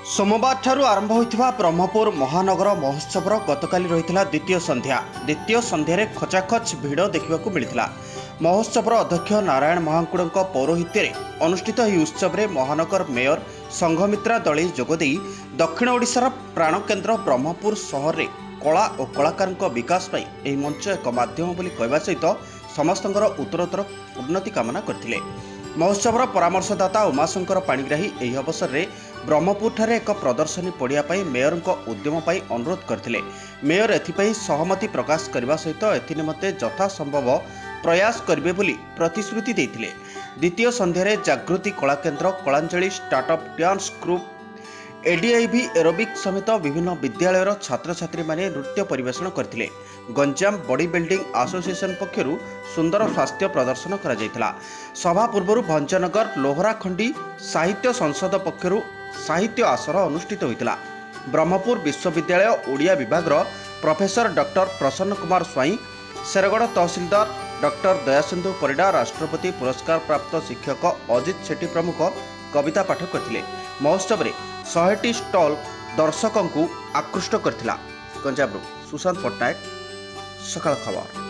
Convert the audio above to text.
सोमवार ठारू आरंभ होइथिबा ब्रह्मपुर महानगर महोत्सव गतकाली रही द्वितीय संध्या खचाखच भिड़ देखा मिलता। महोत्सव अध्यक्ष नारायण महाकुड़ पौरोहित्य अनुष्ठित यह उत्सव में महानगर मेयर संघमित्रा दलई जोगदे दक्षिण ओडिशार प्राणकेन्द्र ब्रह्मपुर सहर में कला और कलाकार विकास पर यह मंच एक माध्यम बोली कहवा सहित समस्त उत्तरोत्तर उन्नति कामना करथिले। महोत्सव परामर्शदाता उमाशंकर पाणिग्राही यह अवसर में ब्रह्मपुर ठारे एक प्रदर्शनी पड़िया मेयर उद्यम अनुरोध करथिले। मेयर एथिपाई सहमति प्रकाश करने सहित एथिनिमते यथासंभव प्रयास करिवे बोली प्रतिश्रुति देथिले। द्वितीय संध्यारे Jagriti Kalakendra, Kalanjali startup dance group, एडीआईवी एरोबिक समेत विभिन्न विद्यालयर छात्र छात्री माने नृत्य परिवेषण करथिले। गंजाम बॉडी बिल्डिंग एसोसिएशन पक्षरु सुंदर स्वास्थ्य प्रदर्शन करा जायतिला। सभा पूर्व भंजनगर लोहराखंडी साहित्य संसद पक्षरु साहित्य आसर अनुष्ठित होइतिला। ब्रह्मपुर विश्वविद्यालय ओडिया विभाग professor doctor Prasanna Kumar Swain, Shergarh tehsildar doctor Dayasindhu Parida, राष्ट्रपति पुरस्कार प्राप्त शिक्षक अजित शेट्टी प्रमुख कविता पाठ करथिले। महोत्सव में 100टी स्टॉल दर्शकों को आकृष्ट करथिला। गंजामरू सुशांत पट्टनायक, सकाळ खबर।